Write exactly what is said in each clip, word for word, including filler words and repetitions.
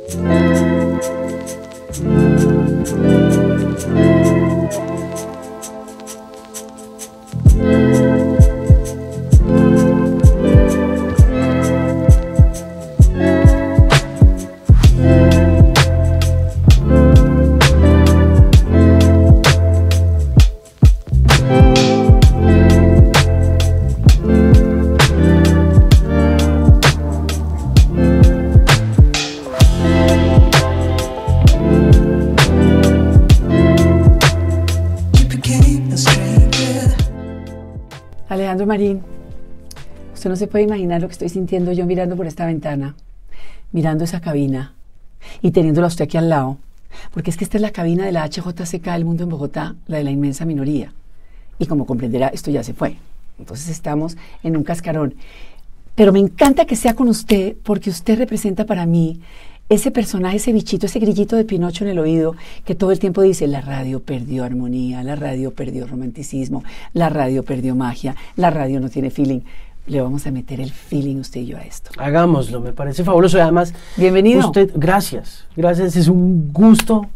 Alejandro Marín, usted no se puede imaginar lo que estoy sintiendo yo mirando por esta ventana, mirando esa cabina y teniéndola a usted aquí al lado, porque es que esta es la cabina de la H J C K del Mundo en Bogotá, la de la inmensa minoría, y como comprenderá, esto ya se fue, entonces estamos en un cascarón, pero me encanta que sea con usted, porque usted representa para mí ese personaje, ese bichito, ese grillito de Pinocho en el oído que todo el tiempo dice: la radio perdió armonía, la radio perdió romanticismo, la radio perdió magia, la radio no tiene feeling. Le vamos a meter el feeling usted y yo a esto. Hagámoslo, me parece fabuloso y además... Bienvenido. Usted, gracias, gracias, es un gusto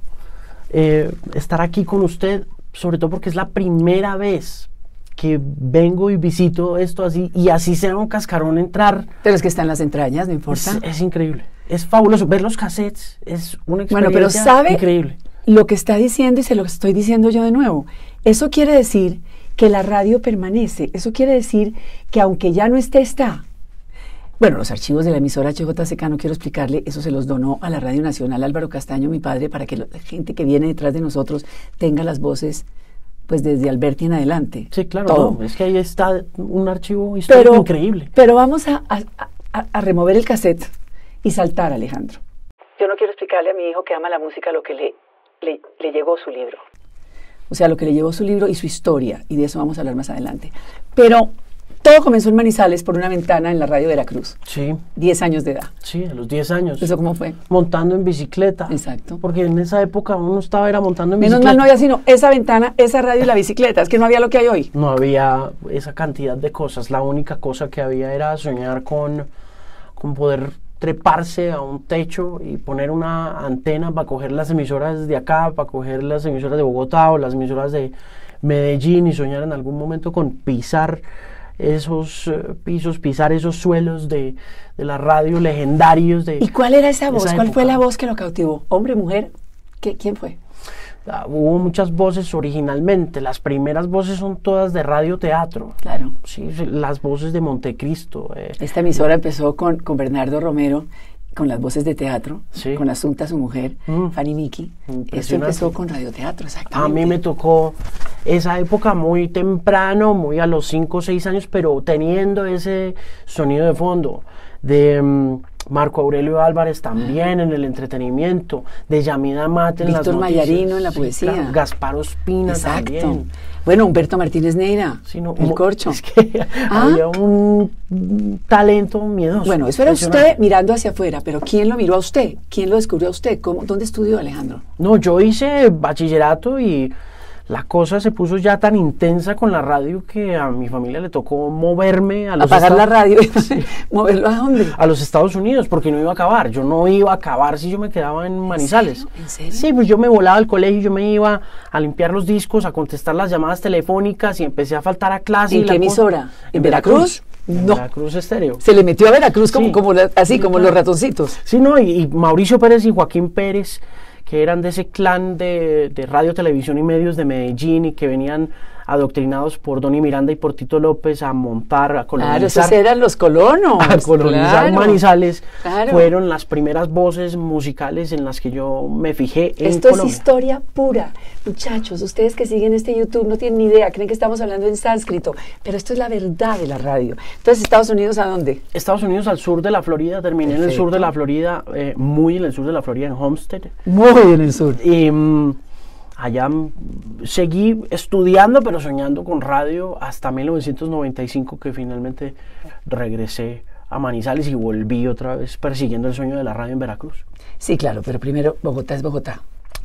eh, estar aquí con usted, sobre todo porque es la primera vez que vengo y visito esto así, y así sea un cascarón entrar. Pero es que está en las entrañas, no importa. Es, es increíble. Es fabuloso ver los cassettes, es una experiencia bueno, pero sabe increíble. Lo que está diciendo, y se lo estoy diciendo yo de nuevo, eso quiere decir que la radio permanece, eso quiere decir que aunque ya no esté, está. Bueno, los archivos de la emisora H J C K, no quiero explicarle, eso se los donó a la Radio Nacional Álvaro Castaño, mi padre, para que la gente que viene detrás de nosotros tenga las voces, pues desde Alberti en adelante. Sí, claro, no, es que ahí está un archivo histórico pero, increíble. Pero vamos a, a, a, a remover el cassette y saltar, Alejandro. Yo no quiero explicarle a mi hijo que ama la música lo que le, le, le llegó su libro. O sea, lo que le llevó su libro y su historia, y de eso vamos a hablar más adelante. Pero todo comenzó en Manizales por una ventana en la radio Veracruz. Sí. Diez años de edad. Sí, a los diez años. ¿Eso cómo fue? Montando en bicicleta. Exacto. Porque en esa época uno estaba era montando en Menos bicicleta. mal no había sino esa ventana, esa radio y la bicicleta. Es que no había lo que hay hoy. No había esa cantidad de cosas. La única cosa que había era soñar con, con poder treparse a un techo y poner una antena para coger las emisoras de acá, para coger las emisoras de Bogotá o las emisoras de Medellín, y soñar en algún momento con pisar esos uh, pisos, pisar esos suelos de, de la radio legendarios de... ¿Y cuál era esa voz? esa ¿Cuál época. fue la voz que lo cautivó? ¿Hombre, mujer? ¿Qué, ¿Quién fue? Uh, hubo muchas voces originalmente. Las primeras voces son todas de radioteatro. Claro. Sí, las voces de Montecristo. Eh. Esta emisora empezó con, con Bernardo Romero, con las voces de teatro, sí. con Asunta, su mujer, mm. Fanny Miki. Esto empezó con radioteatro, exactamente. A mí me tocó esa época muy temprano, muy a los cinco o seis años, pero teniendo ese sonido de fondo de um, Marco Aurelio Álvarez también en el entretenimiento, de Yamida Mate en las Víctor noticias. Mayarino en la sí, poesía. Claro, Gaspar Ospina Exacto. también. Bueno, Humberto Martínez Neira, sí, no, el corcho. Es que ¿Ah? había un, un talento miedoso. Bueno, eso era usted mirando hacia afuera, pero ¿quién lo miró a usted? ¿Quién lo descubrió a usted? ¿Cómo, ¿Dónde estudió, Alejandro? No, yo hice bachillerato y la cosa se puso ya tan intensa con la radio que a mi familia le tocó moverme a los apagar Estados... la radio. ¿Moverlo a dónde? A los Estados Unidos, porque no iba a acabar. Yo no iba a acabar si yo me quedaba en Manizales. ¿En serio? ¿En serio? Sí, pues yo me volaba al colegio, yo me iba a limpiar los discos, a contestar las llamadas telefónicas y empecé a faltar a clase. ¿En y qué la emisora? cosa... ¿En Veracruz? En No. Veracruz Estéreo. Se le metió a Veracruz como, Sí. como la, así, Sí, como claro. los ratoncitos. Sí, no, y, y Mauricio Pérez y Joaquín Pérez, que eran de ese clan de, de radio, televisión y medios de Medellín y que venían adoctrinados por Donny Miranda y por Tito López a montar, a colonizar. Claro, esos eran los colonos. A colonizar claro. Manizales. Claro. Fueron las primeras voces musicales en las que yo me fijé en Esto Colombia. es historia pura. Muchachos, ustedes que siguen este YouTube no tienen ni idea, creen que estamos hablando en sánscrito, pero esto es la verdad de la radio. Entonces, ¿Estados Unidos a dónde? Estados Unidos al sur de la Florida, terminé Perfecto. en el sur de la Florida, eh, muy en el sur de la Florida, en Homestead. Muy en el sur. Y mm, allá mm, seguí estudiando, pero soñando con radio hasta mil novecientos noventa y cinco, que finalmente regresé a Manizales y volví otra vez persiguiendo el sueño de la radio en Veracruz. Sí, claro, pero primero Bogotá es Bogotá.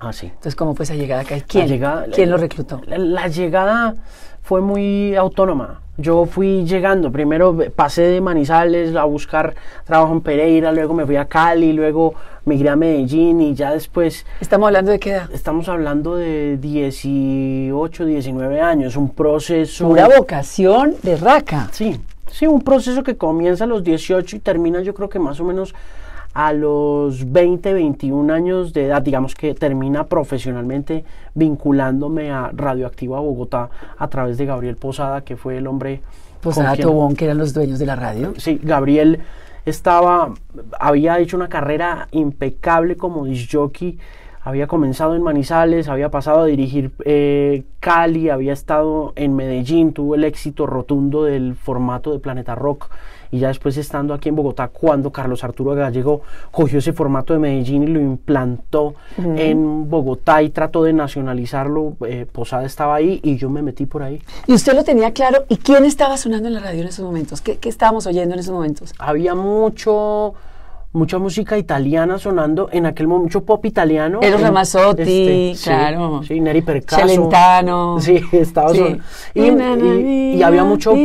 Ah, sí. Entonces, ¿cómo fue esa llegada acá? ¿Quién? llegada, ¿Quién la, lo reclutó? La, la llegada fue muy autónoma. Yo fui llegando, primero pasé de Manizales a buscar trabajo en Pereira, luego me fui a Cali, luego migré a Medellín y ya después... ¿Estamos hablando de qué edad? Estamos hablando de dieciocho, diecinueve años, un proceso... Pura vocación de raca. Sí, sí, un proceso que comienza a los dieciocho y termina yo creo que más o menos a los veinte, veintiún años de edad, digamos que termina profesionalmente vinculándome a Radioactiva Bogotá a través de Gabriel Posada, que fue el hombre... Posada, Tobón, que eran los dueños de la radio. Sí, Gabriel estaba, había hecho una carrera impecable como disc jockey, había comenzado en Manizales, había pasado a dirigir eh, Cali, había estado en Medellín, tuvo el éxito rotundo del formato de Planeta Rock, y ya después estando aquí en Bogotá, cuando Carlos Arturo Gallego cogió ese formato de Medellín y lo implantó uh-huh. en Bogotá y trató de nacionalizarlo, eh, Posada estaba ahí y yo me metí por ahí. ¿Y usted lo tenía claro? ¿Y quién estaba sonando en la radio en esos momentos? ¿Qué, qué estábamos oyendo en esos momentos? Había mucho... mucha música italiana sonando, en aquel momento, mucho pop italiano. Eros Ramazzotti, este, claro. Sí, sí, Neri Percaso. Celentano. Sí, estaba sí. sonando. Y, y, y había mucho,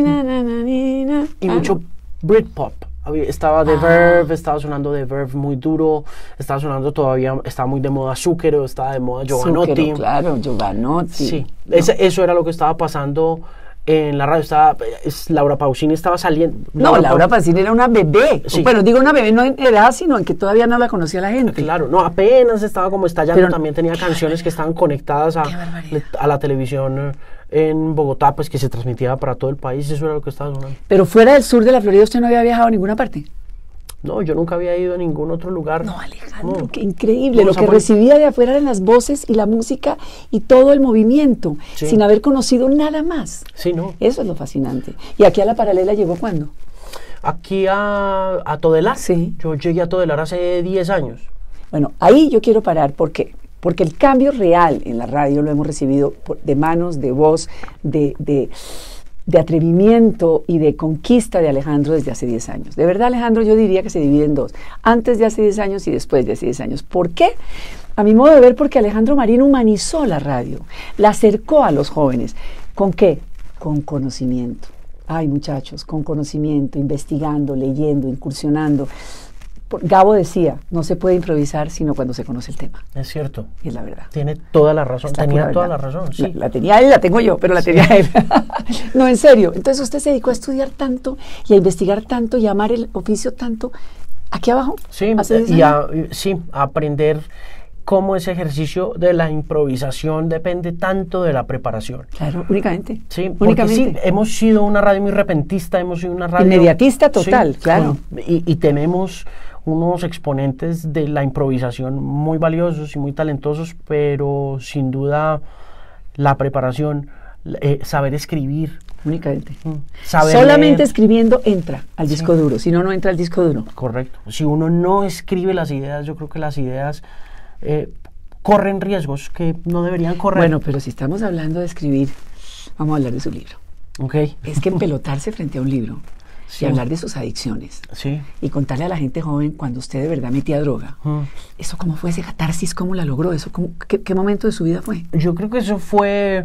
y mucho Britpop. Estaba The ah. Verve, estaba sonando The Verve muy duro, estaba sonando todavía, estaba muy de moda Zucchero, estaba de moda Giovanotti. Zucchero, claro, Giovanotti. Sí, no. Ese, eso era lo que estaba pasando en la radio. Estaba, es, Laura Pausini estaba saliendo. No, Laura, Laura Pausini era una bebé. Sí. Bueno, digo una bebé no en edad, sino en que todavía no la conocía la gente. Claro, no, apenas estaba como estallando. Pero, también tenía canciones que estaban conectadas a, a la televisión en Bogotá, pues que se transmitía para todo el país. Eso era lo que estaba sonando. Pero fuera del sur de la Florida, ¿usted no había viajado a ninguna parte? No, yo nunca había ido a ningún otro lugar. No, Alejandro, no. Qué increíble. Lo que recibía de afuera eran las voces y la música y todo el movimiento, sí. sin haber conocido nada más. Sí, ¿no? Eso es lo fascinante. ¿Y aquí a La Paralela llegó cuándo? Aquí a, a Todelar. Sí. Yo llegué a Todelar hace diez años. Bueno, ahí yo quiero parar. ¿Por qué? Porque el cambio real en la radio lo hemos recibido por, de manos, de voz, de... de de atrevimiento y de conquista de Alejandro desde hace diez años. De verdad, Alejandro, yo diría que se divide en dos. Antes de hace diez años y después de hace diez años. ¿Por qué? A mi modo de ver, porque Alejandro Marín humanizó la radio, la acercó a los jóvenes. ¿Con qué? Con conocimiento. Ay, muchachos, con conocimiento, investigando, leyendo, incursionando. Gabo decía, no se puede improvisar sino cuando se conoce el tema. Es cierto. Y es la verdad. Tiene toda la razón. Está tenía la toda la razón, sí. La, la tenía él, la tengo yo, pero la sí. tenía él. No, en serio. Entonces usted se dedicó a estudiar tanto y a investigar tanto y a amar el oficio tanto. ¿Aquí abajo? Sí, y a, sí, a aprender cómo ese ejercicio de la improvisación depende tanto de la preparación. Claro, únicamente. Sí, porque únicamente. sí, hemos sido una radio muy repentista, hemos sido una radio... Inmediatista total, sí, claro. Y, y tenemos unos exponentes de la improvisación muy valiosos y muy talentosos, pero sin duda la preparación, eh, saber escribir. Únicamente. Saber Solamente leer. Escribiendo entra al disco sí. duro, si no, no entra al disco duro. Correcto. Si uno no escribe las ideas, yo creo que las ideas eh, corren riesgos que no deberían correr. Bueno, pero si estamos hablando de escribir, vamos a hablar de su libro. Okay. Es que empelotarse frente a un libro sí. y hablar de sus adicciones sí. y contarle a la gente joven cuando usted de verdad metía droga, mm. ¿eso cómo fue ese catarsis? ¿Cómo la logró? ¿Eso cómo, qué, qué momento de su vida fue? Yo creo que eso fue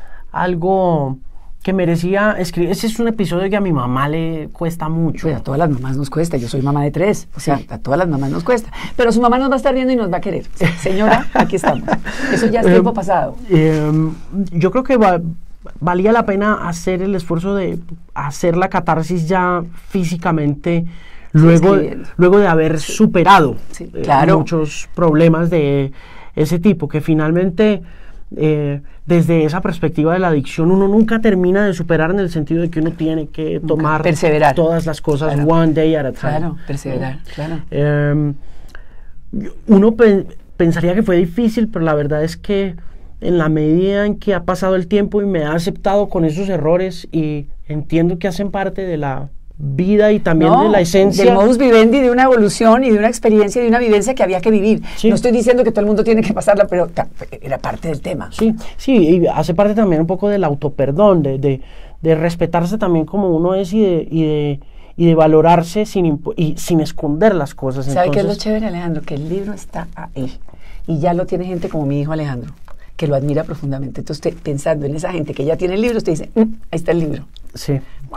algo que merecía escribir. Ese es un episodio que a mi mamá le cuesta mucho. Pues a todas las mamás nos cuesta, yo soy mamá de tres, o sea, sí. a todas las mamás nos cuesta. Pero su mamá nos va a estar viendo y nos va a querer. Señora, aquí estamos. Eso ya es tiempo eh, pasado. Eh, yo creo que va, valía la pena hacer el esfuerzo de hacer la catarsis ya físicamente, luego, sí, luego de haber sí. superado sí, claro. eh, muchos problemas de ese tipo, que finalmente... Eh, desde esa perspectiva de la adicción uno nunca termina de superar, en el sentido de que uno tiene que nunca. tomar perseverar. todas las cosas claro. one day at a time. Claro, perseverar, ¿no? claro. Eh, uno pe pensaría que fue difícil, pero la verdad es que en la medida en que ha pasado el tiempo y me ha aceptado con esos errores y entiendo que hacen parte de la vida y también no, de la esencia del modus vivendi, de una evolución y de una experiencia y de una vivencia que había que vivir. Sí. No estoy diciendo que todo el mundo tiene que pasarla, pero era parte del tema. Sí, sí, y hace parte también un poco del autoperdón, de, de, de respetarse también como uno es y de, y de, y de valorarse sin, y sin esconder las cosas. ¿Sabe Entonces, qué es lo chévere, Alejandro? Que el libro está ahí y ya lo tiene gente como mi hijo Alejandro, que lo admira profundamente. Entonces usted, pensando en esa gente que ya tiene el libro, usted dice, mm, ahí está el libro. Sí.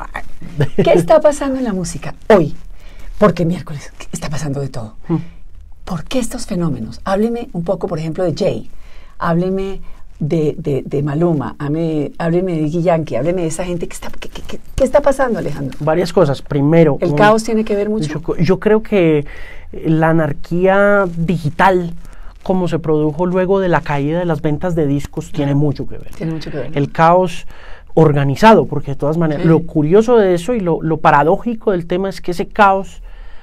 ¿Qué está pasando en la música hoy? Porque miércoles está pasando de todo. Hmm. ¿Por qué estos fenómenos? Hábleme un poco, por ejemplo, de Jay. Hábleme de, de, de Maluma. Hábleme, hábleme de Daddy Yankee. Hábleme de esa gente. ¿Qué está, qué, qué, qué está pasando, Alejandro? Varias cosas. Primero, ¿El un, caos tiene que ver mucho? Yo, yo creo que la anarquía digital, como se produjo luego de la caída de las ventas de discos, tiene ah, mucho que ver. Tiene mucho que ver. El caos organizado, porque de todas maneras, sí. Lo curioso de eso y lo, lo paradójico del tema es que ese caos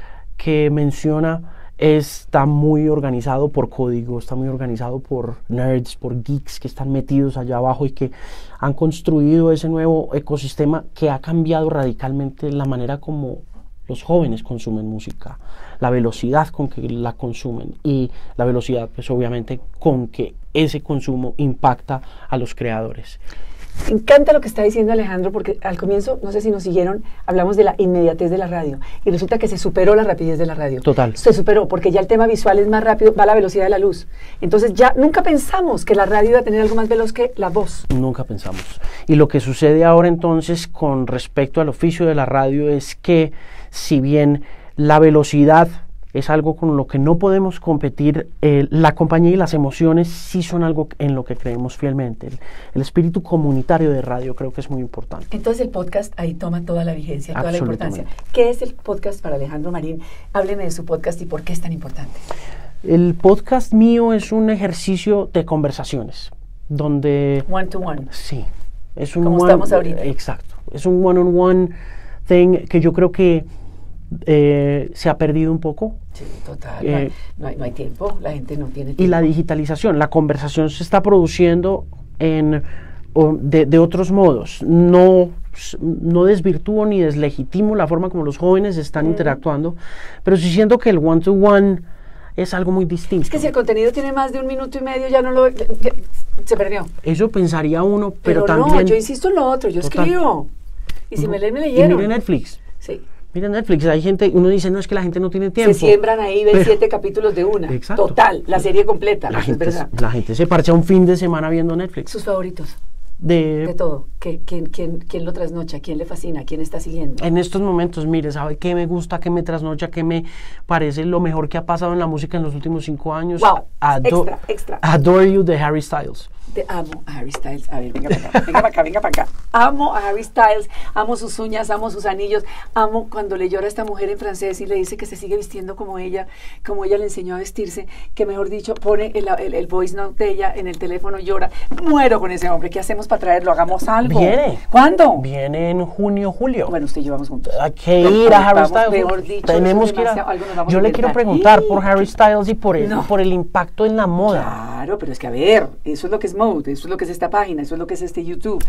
que menciona está muy organizado por código, está muy organizado por nerds, por geeks que están metidos allá abajo y que han construido ese nuevo ecosistema que ha cambiado radicalmente la manera como los jóvenes consumen música, la velocidad con que la consumen y la velocidad, pues obviamente, con que ese consumo impacta a los creadores. Me encanta lo que está diciendo Alejandro, porque al comienzo, no sé si nos siguieron, hablamos de la inmediatez de la radio y resulta que se superó la rapidez de la radio. Total. Se superó porque ya el tema visual es más rápido, va a la velocidad de la luz. Entonces ya nunca pensamos que la radio iba a tener algo más veloz que la voz. Nunca pensamos. Y lo que sucede ahora entonces con respecto al oficio de la radio es que si bien la velocidad es algo con lo que no podemos competir, eh, la compañía y las emociones sí son algo en lo que creemos fielmente. El, el espíritu comunitario de radio creo que es muy importante. Entonces el podcast ahí toma toda la vigencia, toda la importancia. ¿Qué es el podcast para Alejandro Marín? Hábleme de su podcast y por qué es tan importante. El podcast mío es un ejercicio de conversaciones, donde... One to one. Sí. Es un Como one, estamos ahorita. Exacto. Es un one on one thing que yo creo que Eh, se ha perdido un poco. Sí, total. Eh, no, hay, no hay tiempo, la gente no tiene tiempo. Y la digitalización, la conversación se está produciendo en, de, de otros modos. No, no desvirtúo ni deslegitimo la forma como los jóvenes están mm. interactuando, pero sí siento que el one-to-one es algo muy distinto. Es que si el contenido tiene más de un minuto y medio, ya no lo... Ya, ya, se perdió. Eso pensaría uno, pero, pero también... no, yo insisto en lo otro, yo total. escribo. Y si no. me leen, me leyeron. Y mire Netflix. Sí. Mira Netflix, hay gente, uno dice, no, es que la gente no tiene tiempo. Se siembran ahí, ven pero, siete capítulos de una. Exacto. Total, la serie completa. La, gente, es verdad. la gente se parcha un fin de semana viendo Netflix. ¿Sus favoritos? De, de todo. ¿Qué, quién, quién, ¿Quién lo trasnocha? ¿Quién le fascina? ¿Quién está siguiendo? En estos momentos, mire, ¿sabe qué me gusta, qué me trasnocha, qué me parece lo mejor que ha pasado en la música en los últimos cinco años? Wow, Ado extra, extra. Adore You de Harry Styles. Te amo a Harry Styles. A ver, venga para acá, venga para acá, venga para acá. Amo a Harry Styles, amo sus uñas, amo sus anillos, amo cuando le llora a esta mujer en francés y le dice que se sigue vistiendo como ella, como ella le enseñó a vestirse, que mejor dicho, pone el, el, el voice note de ella en el teléfono, llora. Muero con ese hombre. ¿Qué hacemos para traerlo? Hagamos algo. Viene. ¿Cuándo? Viene en junio, julio. Bueno, usted y yo vamos juntos. Hay que ir a Harry vamos, Styles. Mejor dicho, tenemos que ir a... Yo le quiero preguntar por Harry Styles y por el, no. por el impacto en la moda. Claro, pero es que a ver, eso es lo que es Mode, eso es lo que es esta página, eso es lo que es este YouTube.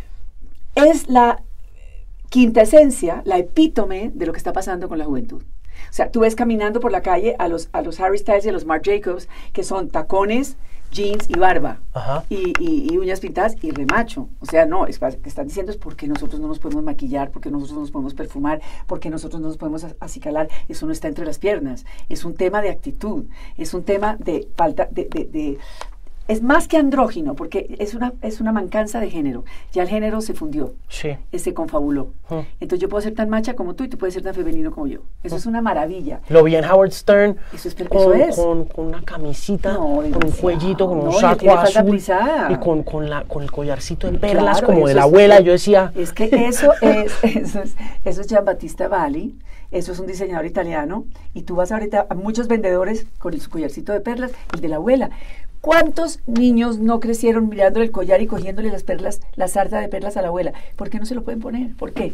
Es la quinta esencia, la epítome de lo que está pasando con la juventud. O sea, tú ves caminando por la calle a los, a los Harry Styles y a los Marc Jacobs, que son tacones, jeans y barba, y, y, y uñas pintadas y remacho. O sea, no, es, que están diciendo es porque nosotros no nos podemos maquillar, porque nosotros no nos podemos perfumar, porque nosotros no nos podemos acicalar. Eso no está entre las piernas. Es un tema de actitud, es un tema de falta de... de, de es más que andrógino, porque es una, es una mancanza de género. Ya el género se fundió, sí. se confabuló. Uh. Entonces yo puedo ser tan macha como tú y tú puedes ser tan femenino como yo. Eso uh. es una maravilla. Lo vi en Howard Stern eso es, con, eso es. Con, con una camisita, no, con un cuellito, con no, un saco azul pisada. y con, con, la, con el collarcito de perlas claro, como de la es, abuela. Yo decía... Es que eso es, eso es, eso es Giambattista Valli. Eso es un diseñador italiano. Y tú vas ahorita a muchos vendedores con su collarcito de perlas, el de la abuela. ¿Cuántos niños no crecieron mirándole el collar y cogiéndole las perlas, la sarta de perlas a la abuela? ¿Por qué no se lo pueden poner? ¿Por qué?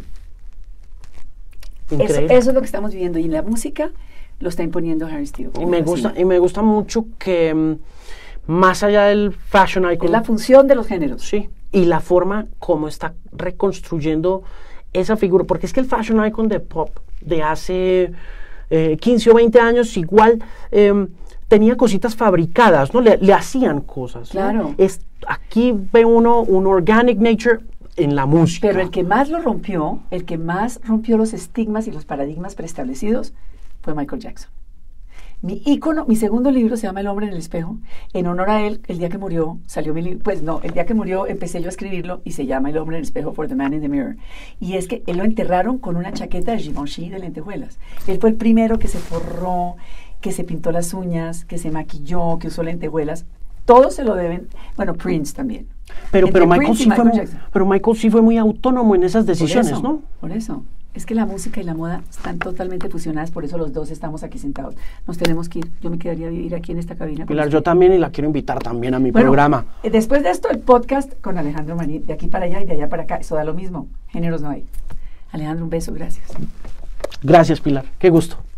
Eso, eso es lo que estamos viviendo. Y en la música lo está imponiendo Harry Styles. Y me gusta, y me gusta mucho que um, más allá del fashion icon... Es la función de los géneros. Sí. Y la forma como está reconstruyendo esa figura. Porque es que el fashion icon de pop de hace eh, quince o veinte años igual... Eh, tenía cositas fabricadas, ¿no? Le, le hacían cosas. Claro. ¿no? Es, aquí ve uno un organic nature en la música. Pero el que más lo rompió, el que más rompió los estigmas y los paradigmas preestablecidos fue Michael Jackson. Mi ícono, mi segundo libro se llama El hombre en el espejo. En honor a él, el día que murió, salió mi libro, pues no, el día que murió empecé yo a escribirlo y se llama El hombre en el espejo, For the Man in the Mirror. Y es que él lo enterraron con una chaqueta de Givenchy de lentejuelas. Él fue el primero que se forró, que se pintó las uñas, que se maquilló, que usó lentejuelas. Todos se lo deben, bueno, Prince también. Pero, pero, Michael Prince sí Michael fue, Jackson. pero Michael sí fue muy autónomo en esas decisiones, por eso, ¿no? Por eso. Es que la música y la moda están totalmente fusionadas, por eso los dos estamos aquí sentados. Nos tenemos que ir. Yo me quedaría a vivir aquí en esta cabina. Pilar, yo también, y la quiero invitar también a mi bueno, programa. eh, Después de esto, el podcast con Alejandro Marín, de aquí para allá y de allá para acá, eso da lo mismo. Géneros no hay. Alejandro, un beso, gracias. Gracias, Pilar. Qué gusto.